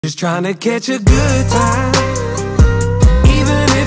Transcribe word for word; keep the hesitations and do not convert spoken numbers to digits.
Just trying to catch a good time, even